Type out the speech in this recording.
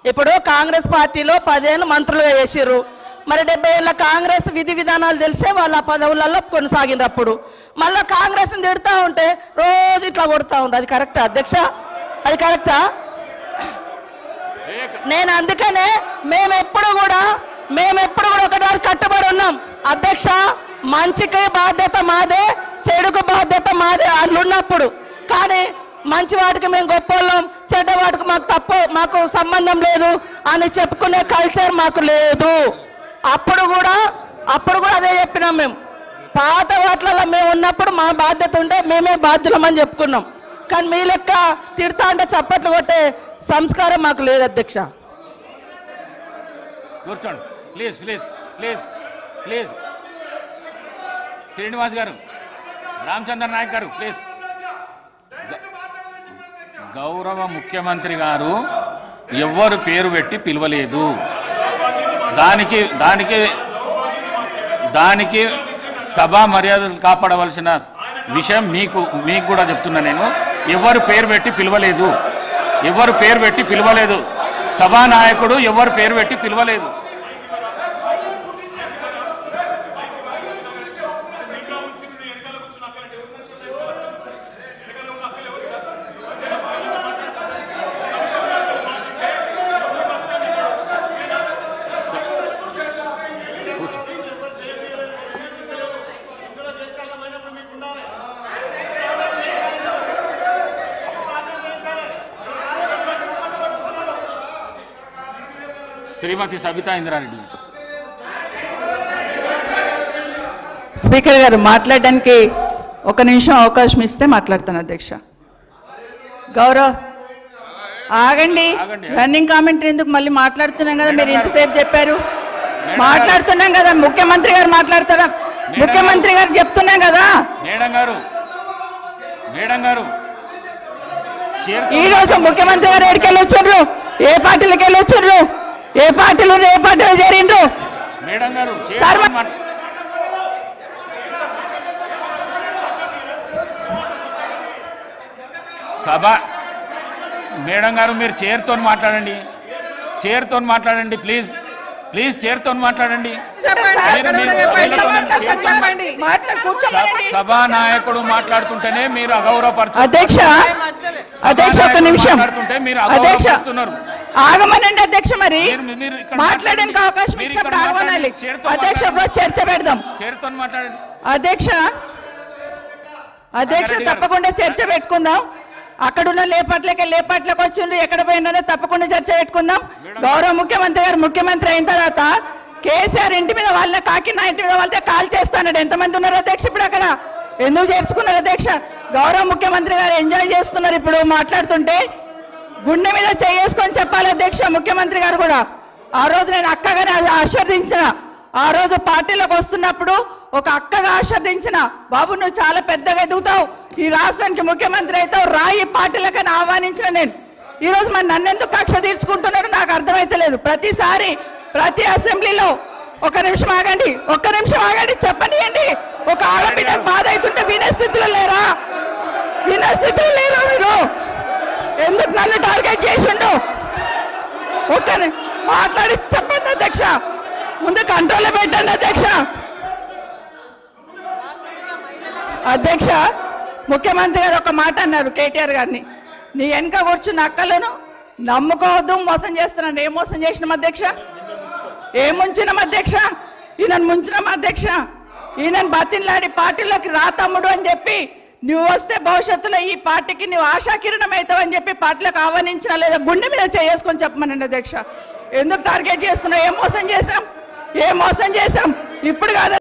ఇప్పుడు కాంగ్రెస్ పార్టీలో 10 ఏళ్ళు మంత్రులుగా చేసిర్రు. మరి 70 ఏళ్ళ కాంగ్రెస్ విధి విధానాలు తెలిసే వాళ్ళ పదవులలో కొనసాగినప్పుడు మళ్ళీ కాంగ్రెస్ని తిడతా ఉంటే రోజు ఇట్లా కొడుతూ ఉండే. అది కరెక్టా అధ్యక్ష? అది కరెక్టా? నేను అందుకనే మేమెప్పుడు కూడా ఒకటి కట్టుబడి ఉన్నాం అధ్యక్ష. మంచికి బాధ్యత మాదే, చెడుకు బాధ్యత మాదే అట్లున్నప్పుడు. కానీ మంచి వాటికి మేము గొప్పవాళ్ళం, చెడ్డ వాటికి మాకు సంబంధం లేదు అని చెప్పుకునే కల్చర్ మాకు లేదు. అప్పుడు కూడా అదే చెప్పినాం. మేము పాత వాటిలలో మేము ఉన్నప్పుడు మా బాధ్యత ఉంటే మేమే బాధ్యులమని చెప్పుకున్నాం. కానీ మీ లెక్క తిడతా అంటే చప్పట్లు కొట్టే సంస్కారం మాకు లేదు అధ్యక్ష. కూర్చోండి please please please please. Srinivas గారు, రామచంద్ర నాయక్ గారు ప్లీజ్. గౌరవ ముఖ్యమంత్రి గారు ఎవ్వరు పేరు పెట్టి పిలవలేదు. దానికి సభా మర్యాదలు కాపాడవలసిన విషయం మీకు కూడా చెప్తున్నా. నేను ఎవరు పేరు పెట్టి పిలవలేదు. సభానాయకుడు ఎవరు పేరు పెట్టి పిలవలేదు. శ్రీమతి సబితా ఇంద్రారెడ్డి. స్పీకర్ గారు మాట్లాడడానికి 1 నిమిషం అవకాశం ఇస్తే మాట్లాడతాను అధ్యక్ష. ఆగండి. రన్నింగ్ కామెంటరీ ఎందుకు? మళ్ళీ మాట్లాడుతున్నాం కదా, మీరు ఇంతసేపు చెప్పారు. మాట్లాడుతున్నాం కదా, ముఖ్యమంత్రి గారు మాట్లాడతారా? ముఖ్యమంత్రి గారు చెప్తున్నాం కదా. ఈ రోజు ముఖ్యమంత్రి గారు ఎక్కడికి వెళ్ళొచ్చారు? ఏ పార్టీలకు వెళ్ళొచ్చారు? ఏ పార్టీలో చేరిండ్రు? సభ మేడం గారు, మీరు చైర్తో మాట్లాడండి. ప్లీజ్ చైర్తో మాట్లాడండి. సభానాయకుడు మాట్లాడుతుంటేనే మీరు అగౌరవపరుస్తున్నారు. అధ్యక్ష 1 నిమిషం. ఆగమనండి అధ్యక్ష. మరి మాట్లాడడానికి అవకాశం ఇచ్చినప్పుడు ఆగమనాలి అధ్యక్ష. చర్చ పెడదాం అధ్యక్ష. తప్పకుండా చర్చ పెట్టుకుందాం. అక్కడున్న లేపట్లకు వచ్చిండ్రు, ఎక్కడ పోయినా తప్పకుండా చర్చ పెట్టుకుందాం. గౌరవ ముఖ్యమంత్రి అయిన తర్వాత కేసీఆర్ ఇంటి మీద వాళ్ళ కాకినా ఇంటి మీద వాళ్ళతో కాల్ చేస్తాడు. ఎంతమంది ఉన్నారు అధ్యక్ష? ఇప్పుడు అక్కడ ఎందుకు చేర్చుకున్నారు అధ్యక్ష? గౌరవ ముఖ్యమంత్రి గారు ఎంజాయ్ చేస్తున్నారు. ఇప్పుడు మాట్లాడుతుంటే గుండె మీద చేసుకొని చెప్పాలి అధ్యక్ష. ముఖ్యమంత్రి గారు కూడా ఆ రోజు నేను అక్కగానే ఆశీర్వదించిన, ఆ రోజు పార్టీలోకి వస్తున్నప్పుడు ఒక అక్కగా ఆశీర్వదించిన, బాబు నువ్వు చాలా పెద్దగా ఎదుగుతావు, ఈ రాష్ట్రానికి ముఖ్యమంత్రి అవుతావు, రాయి పార్టీలకని ఆహ్వానించిన నేను. ఈరోజు మరి నన్నెందుకు కక్ష తీర్చుకుంటున్నారో నాకు అర్థమైతలేదు. ప్రతిసారి ప్రతి అసెంబ్లీలో 1 నిమిషం ఆగండి చెప్పనియండి. ఒక ఆడబిడ్డకు బాధ అవుతుంటే వినే స్థితిలో లేరా మీరు? ఎందుకు నన్ను టార్గెట్ చేసిండు? మాట్లాడి చెప్పండి అధ్యక్ష. ముందు కంట్రోల్లో పెట్టండి అధ్యక్ష. ముఖ్యమంత్రి గారు ఒక మాట అన్నారు కేటీఆర్ గారిని, నీ వెనక కూర్చున్న అక్కలను నమ్ముకోవద్దు, మోసం చేస్తున్నాను. ఏం మోసం చేసినాం అధ్యక్ష? ఏం ముంచినాం అధ్యక్ష? ఈయనను ముంచినాం అధ్యక్ష. ఈయనను బతిన్లాడి పార్టీలోకి రా తమ్ముడు అని చెప్పి, నువ్వు వస్తే భవిష్యత్తులో ఈ పార్టీకి నువ్వు ఆశాకిరణం అవుతావు అని చెప్పి పార్టీలకు ఆహ్వానించిన, లేదా గుండె మీద చేసుకొని చెప్పమనండి అధ్యక్ష. ఎందుకు టార్గెట్ చేస్తున్నావు? ఏం మోసం చేశాం? ఇప్పుడు కాదు